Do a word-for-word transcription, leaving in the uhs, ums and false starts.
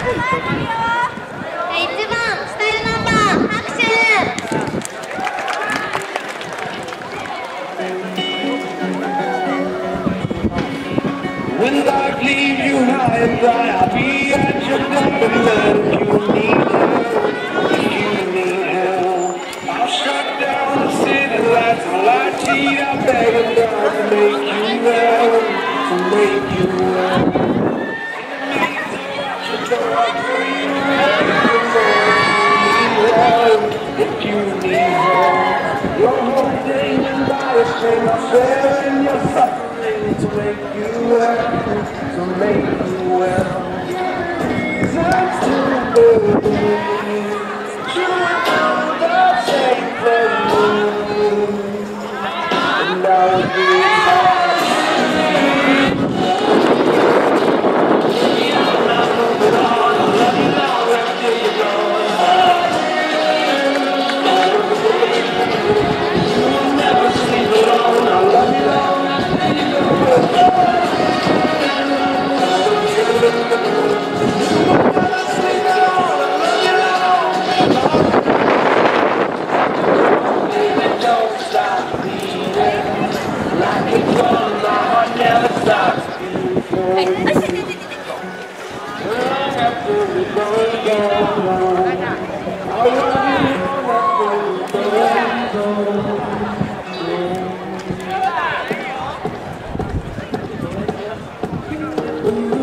いちばんスタイルナンバー拍手。 When life leaves you high and dry, I'll be at your beck and call. If you need help, if you need help, I'll shut down the city lights and light cheat. I beg and beg to make you well, to make you well. Enemies should go up for you, if you need help. You're holding and by a string of sharing your suffering to make you well, to make you well. Turns to burden, you know the same thing, and now it is hard. Thank you.